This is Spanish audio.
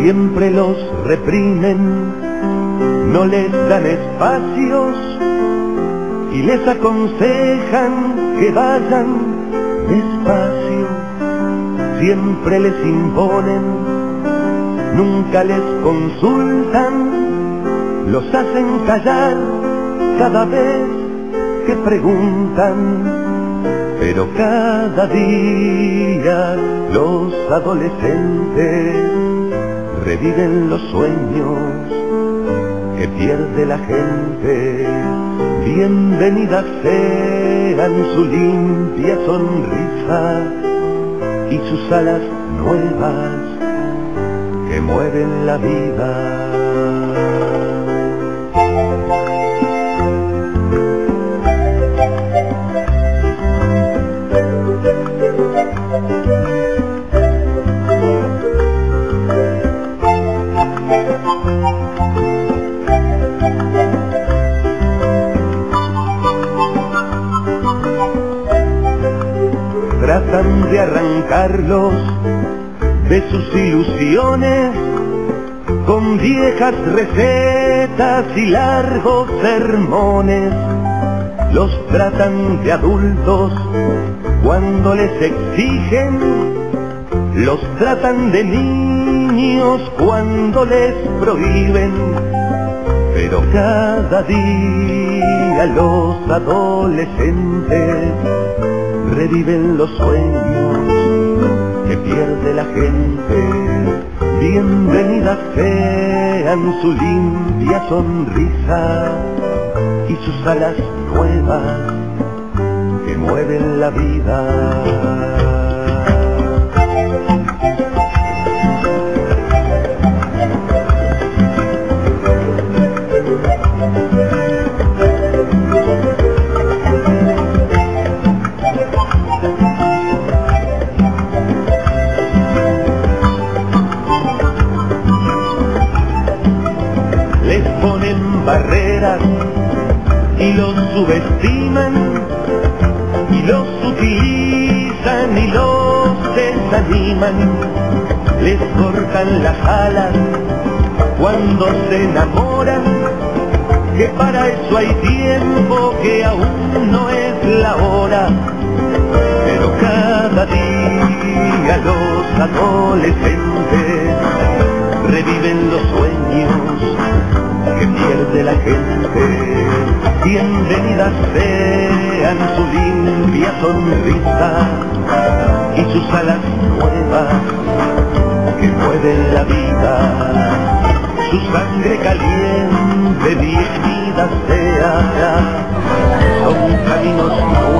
siempre los reprimen, no les dan espacios y les aconsejan que vayan despacio. Siempre les imponen, nunca les consultan, los hacen callar cada vez que preguntan. Pero cada día los adolescentes reviven los sueños que pierde la gente. Bienvenidas sean su limpia sonrisa y sus alas nuevas que mueven la vida. Tratan de arrancarlos de sus ilusiones con viejas recetas y largos sermones. Los tratan de adultos cuando les exigen, los tratan de niños cuando les prohíben. Pero cada día los adolescentes reviven los sueños que pierde la gente. Bienvenidas sean su limpia sonrisa y sus alas nuevas que mueven la vida. Les ponen barreras y los subestiman y los utilizan y los desaniman. Les cortan las alas cuando se enamoran, que para eso hay tiempo, que aún no es la hora. Pero cada día los adolescentes reviven los sueños que pierde la gente. Bienvenidas sean su limpia sonrisa y sus alas nuevas que mueven la vida. Su sangre caliente, bienvenida sea, son caminos nuevos